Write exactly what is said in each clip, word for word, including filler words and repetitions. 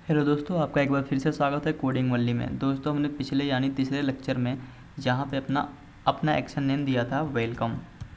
Hello दोस्तों, आपका एक बार फिर से स्वागत है कोडिंग वनली में। दोस्तों, हमने पिछले यानी तीसरे लेक्चर में जहाँ पे अपना अपना एक्शन नेम दिया था वेलकम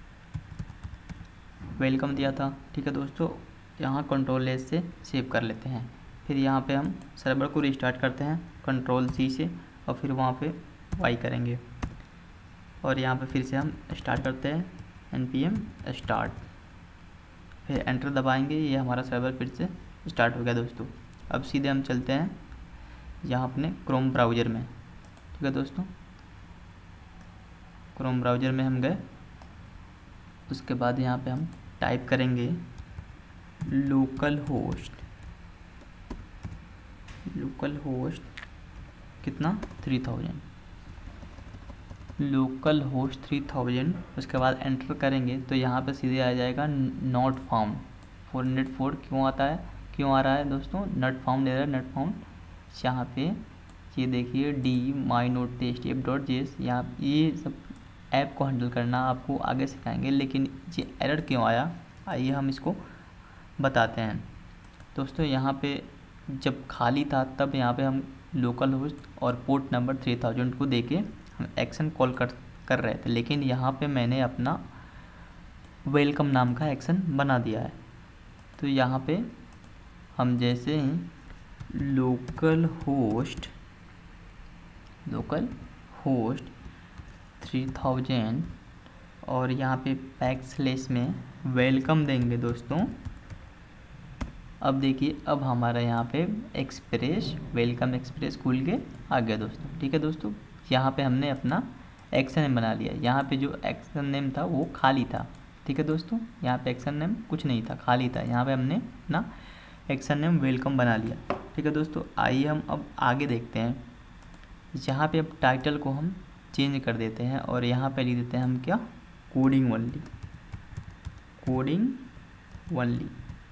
वेलकम दिया था। ठीक है दोस्तों, यहाँ कंट्रोल एस से सेव कर लेते हैं। फिर यहाँ पे हम सर्वर को रिस्टार्ट करते हैं कंट्रोल सी से, और फिर वहाँ पे वाई करेंगे और यहाँ पे फिर से हम स्टार्ट करते हैं एन पी एम स्टार्ट, फिर एंटर दबाएंगे। ये हमारा सर्वर फिर से स्टार्ट हो गया दोस्तों। अब सीधे हम चलते हैं यहाँ अपने क्रोम ब्राउज़र में। ठीक है दोस्तों, क्रोम ब्राउज़र में हम गए। उसके बाद यहाँ पे हम टाइप करेंगे लोकल होस्ट लोकल होस्ट कितना three thousand local host three thousand. उसके बाद एंटर करेंगे तो यहाँ पे सीधे आ जाएगा not found four hundred four. क्यों आता है क्यों आ रहा है दोस्तों? नट फाउंड दे रहा है, नट फाउंड। यहाँ पे ये देखिए D my note test app dot JS, यहाँ ये सब ऐप को हैंडल करना आपको आगे सिखाएंगे। लेकिन ये एरर क्यों आया, आइए हम इसको बताते हैं दोस्तों। यहाँ पे जब खाली था तब यहाँ पे हम लोकल होस्ट और पोर्ट नंबर थ्री थाउजेंड को देके हम एक्शन कॉल कर कर रहे थे, लेकिन यहाँ पे मैंने अपना वेलकम नाम का एक्शन बना दिया है। तो यहाँ पे हम जैसे ही local host local host three thousand और यहाँ पे बैक स्लैश में वेलकम देंगे दोस्तों। अब देखिए, अब हमारा यहाँ पे एक्सप्रेस वेलकम एक्सप्रेस खुल के आ गया दोस्तों। ठीक है दोस्तों, यहाँ पे हमने अपना एक्शन नेम बना लिया। यहाँ पे जो एक्शन नेम था वो खाली था। ठीक है दोस्तों, यहाँ पे एक्शन नेम कुछ नहीं था, खाली था। यहाँ पे हमने ना एक्शन नेम वेलकम बना लिया। ठीक है दोस्तों, आइए हम अब आगे देखते हैं। यहाँ पे अब टाइटल को हम चेंज कर देते हैं और यहाँ पे लिख देते हैं हम क्या, कोडिंग वनली कोडिंग वनली।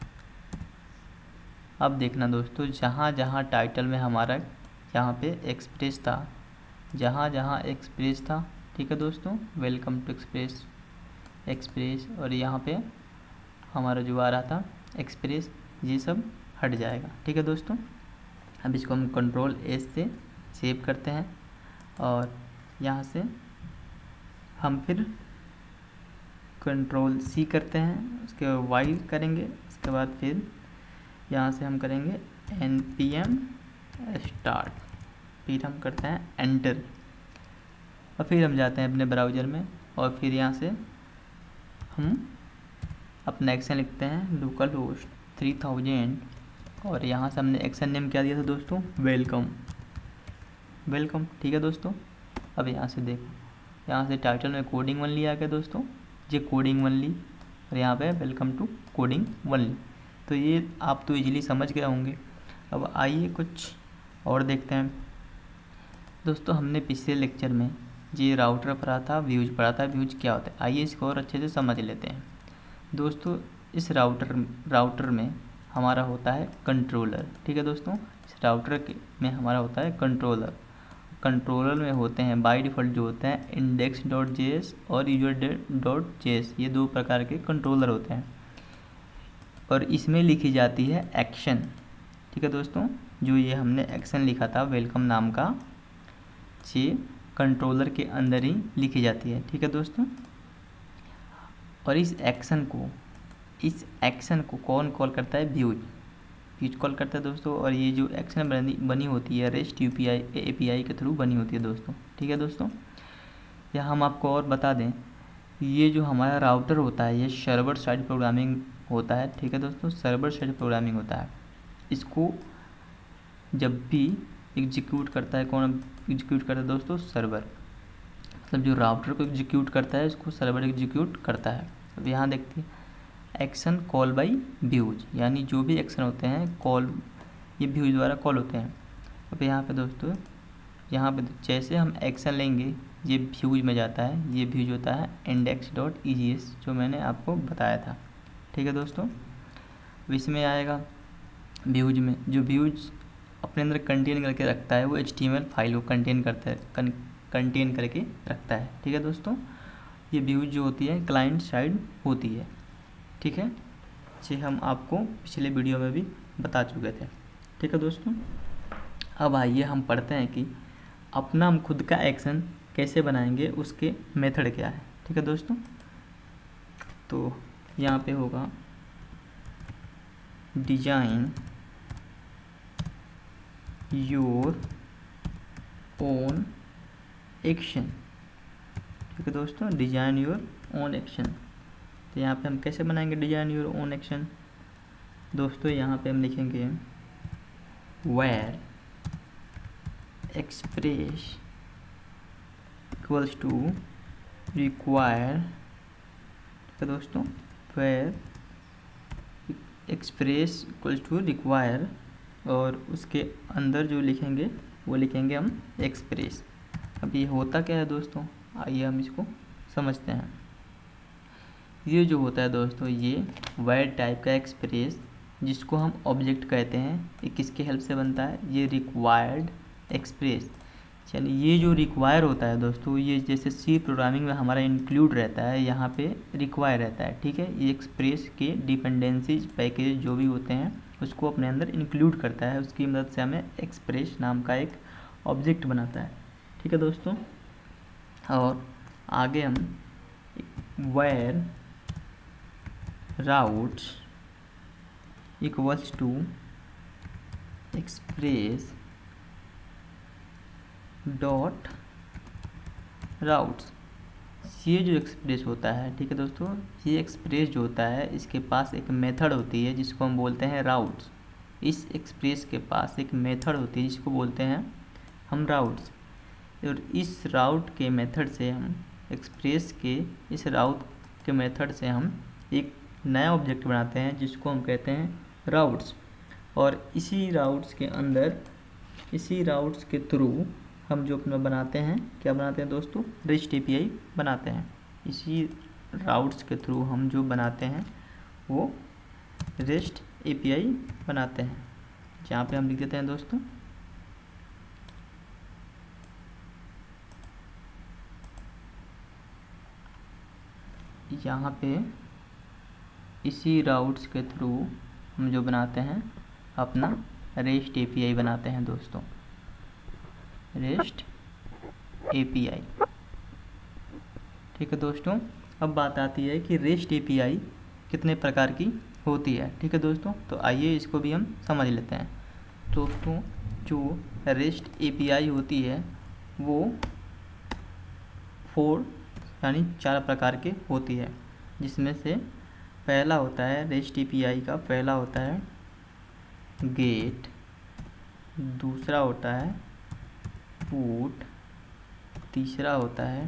अब देखना दोस्तों, जहाँ जहाँ टाइटल में हमारा यहाँ पे एक्सप्रेस था, जहाँ जहाँ एक्सप्रेस था, ठीक है दोस्तों, वेलकम टू एक्सप्रेस एक्सप्रेस और यहाँ पे हमारा जो आ रहा था एक्सप्रेस, ये सब हट जाएगा। ठीक है दोस्तों, अब इसको हम कंट्रोल एस से सेव करते हैं और यहाँ से हम फिर कंट्रोल सी करते हैं, उसके बाद वाई करेंगे। उसके बाद फिर यहाँ से हम करेंगे एन पी एम स्टार्ट, फिर हम करते हैं एंटर और फिर हम जाते हैं अपने ब्राउज़र में और फिर यहाँ से हम अपना एक्शन लिखते हैं लोकल होस्ट थ्री थाउजेंड और यहाँ से हमने एक्शन नेम क्या दिया था दोस्तों, वेलकम वेलकम। ठीक है दोस्तों, अब यहाँ से देखो, यहाँ से टाइटल में कोडिंग वनली आ गया दोस्तों, ये कोडिंग वनली और यहाँ पे वेलकम टू कोडिंग वनली। तो ये आप तो इजीली समझ गए होंगे। अब आइए कुछ और देखते हैं दोस्तों। हमने पिछले लेक्चर में ये राउटर पढ़ा था, व्यूज पढ़ा था। व्यूज क्या होता है, आइए इसको और अच्छे से समझ लेते हैं दोस्तों। इस राउटर राउटर में हमारा होता है कंट्रोलर। ठीक है दोस्तों, इस राउटर के में हमारा होता है कंट्रोलर। कंट्रोलर में होते हैं बाय डिफ़ॉल्ट जो होते हैं इंडेक्स डॉट जेएस और यूजर डॉट जेएस, ये दो प्रकार के कंट्रोलर होते हैं और इसमें लिखी जाती है एक्शन। ठीक है दोस्तों, जो ये हमने एक्शन लिखा था वेलकम नाम का, ये कंट्रोलर के अंदर ही लिखी जाती है। ठीक है दोस्तों, और इस एक्शन को इस एक्शन को कौन कॉल करता है, व्यूज व्यूज कॉल करता है दोस्तों। और ये जो एक्शन बनी बनी होती है रेस्ट यूपीआई एपीआई के थ्रू बनी होती है दोस्तों। ठीक है दोस्तों, यहाँ हम आपको और बता दें, ये जो हमारा राउटर होता है ये सर्वर साइड प्रोग्रामिंग होता है। ठीक है दोस्तों, सर्वर साइड प्रोग्रामिंग होता है। इसको जब भी एग्जीक्यूट करता है, कौन एग्जीक्यूट करता है दोस्तों, सर्वर। मतलब जो राउटर को एग्जीक्यूट करता है इसको सर्वर एग्जीक्यूट करता है। अब यहाँ देखते हैं एक्शन कॉल बाई व्यूज, यानी जो भी एक्शन होते हैं कॉल ये व्यूज द्वारा कॉल होते हैं। अब यहाँ पे दोस्तों, यहाँ पे जैसे हम एक्शन लेंगे ये व्यूज में जाता है। ये व्यूज होता है index dot E J S, जो मैंने आपको बताया था। ठीक है दोस्तों, इसमें आएगा व्यूज में, जो व्यूज अपने अंदर कंटेन करके रखता है वो H T M L file को कंटेन करता है कंटेन करके रखता है। ठीक है दोस्तों, ये व्यूज जो होती है क्लाइंट साइड होती है। ठीक है, ये हम आपको पिछले वीडियो में भी बता चुके थे। ठीक है दोस्तों। अब आइए हम पढ़ते हैं कि अपना हम खुद का एक्शन कैसे बनाएंगे, उसके मेथड क्या है। ठीक है दोस्तों, तो यहाँ पे होगा डिजाइन योर ओन एक्शन। ठीक है दोस्तों, डिजाइन योर ओन एक्शन। तो यहाँ पे हम कैसे बनाएंगे डिजाइन योर ओन एक्शन दोस्तों, यहाँ पे हम लिखेंगे var express equals to require. ठीक है दोस्तों, var express equals to require, और उसके अंदर जो लिखेंगे वो लिखेंगे हम एक्सप्रेस। अब ये होता क्या है दोस्तों, आइए हम इसको समझते हैं। ये जो होता है दोस्तों, ये वाइड टाइप का एक्सप्रेस जिसको हम ऑब्जेक्ट कहते हैं, ये किसके हेल्प से बनता है, ये रिक्वायर्ड एक्सप्रेस। चलिए, ये जो रिक्वायर होता है दोस्तों, ये जैसे सी प्रोग्रामिंग में हमारा इंक्लूड रहता है, यहाँ पे रिक्वायर रहता है। ठीक है, ये एक्सप्रेस के डिपेंडेंसीज पैकेज जो भी होते हैं उसको अपने अंदर इंक्लूड करता है, उसकी मदद से हमें एक्सप्रेस नाम का एक ऑब्जेक्ट बनाता है। ठीक है दोस्तों, और आगे हम var routes equals to express dot routes. ये जो एक्सप्रेस होता है, ठीक है दोस्तों, ये एक्सप्रेस जो होता है इसके पास एक मेथड होती है जिसको हम बोलते हैं राउट्स। इस एक्सप्रेस के पास एक मेथड होती है जिसको बोलते हैं हम राउट्स, और इस राउट के मेथड से हम एक्सप्रेस के इस राउट के मेथड से हम एक नया ऑब्जेक्ट बनाते हैं जिसको हम कहते हैं राउट्स। और इसी राउट्स के अंदर, इसी राउट्स के थ्रू हम जो अपना बनाते हैं, क्या बनाते हैं दोस्तों, रेस्ट एपीआई बनाते हैं। इसी राउट्स के थ्रू हम जो बनाते हैं वो रेस्ट एपीआई बनाते हैं। जहाँ पे हम लिख देते हैं दोस्तों यहाँ पे इसी राउट्स के थ्रू हम जो बनाते हैं अपना रेस्ट एपीआई बनाते हैं दोस्तों, रेस्ट एपीआई। ठीक है दोस्तों, अब बात आती है कि रेस्ट एपीआई कितने प्रकार की होती है। ठीक है दोस्तों, तो आइए इसको भी हम समझ लेते हैं। दोस्तों, जो रेस्ट एपीआई होती है वो फोर यानी चार प्रकार के होती है, जिसमें से पहला होता है रेस्ट एपीआई का, पहला होता है गेट, दूसरा होता है पुट, तीसरा होता है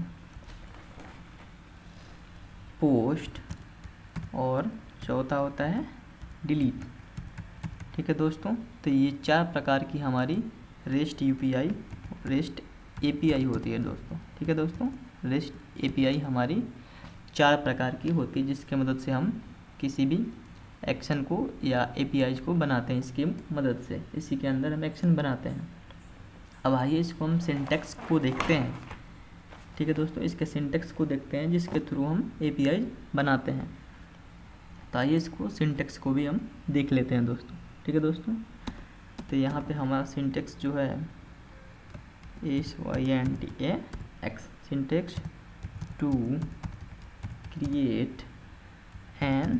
पोस्ट, और चौथा होता है डिलीट। ठीक है दोस्तों, तो ये चार प्रकार की हमारी रेस्ट यूपीआई रेस्ट एपीआई होती है दोस्तों। ठीक है दोस्तों, रेस्ट एपीआई हमारी चार प्रकार की होती है जिसके मदद से हम किसी भी एक्शन को या एपीआई को बनाते हैं। इसकी मदद से इसी के अंदर हम एक्शन बनाते हैं। अब आइए इसको हम सिंटैक्स को देखते हैं। ठीक है दोस्तों, इसके सिंटैक्स को देखते हैं जिसके थ्रू हम एपीआई बनाते हैं। तो आइए इसको सिंटैक्स को भी हम देख लेते हैं दोस्तों। ठीक है दोस्तों, तो यहाँ पे हमारा सिंटैक्स जो है S Y N T A X, syntax to create an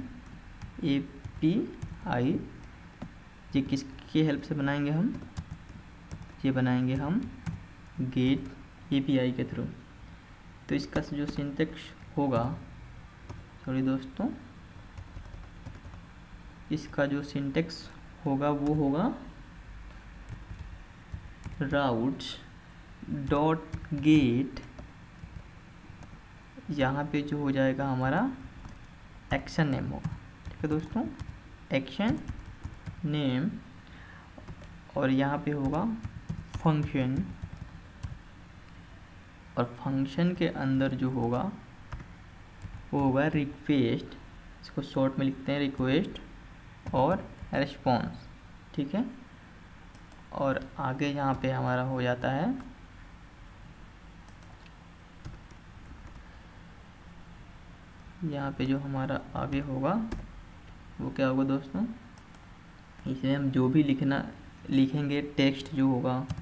API. ये किसकी हेल्प से बनाएंगे हम, ये बनाएंगे हम गेट एपीआई के थ्रू। तो इसका जो सिंटैक्स होगा, सॉरी दोस्तों, इसका जो सिंटैक्स होगा वो होगा राउट्स डॉट गेट, यहाँ पे जो हो जाएगा हमारा एक्शन नेम होगा। ठीक है दोस्तों, एक्शन नेम, और यहाँ पे होगा फंक्शन, और फंक्शन के अंदर जो होगा वो होगा रिक्वेस्ट, इसको शॉर्ट में लिखते हैं रिक्वेस्ट, और रिस्पॉन्स। ठीक है, और आगे यहाँ पे हमारा हो जाता है यहाँ पे जो हमारा आगे होगा वो क्या होगा दोस्तों, इसमें हम जो भी लिखना लिखेंगे टेक्स्ट जो होगा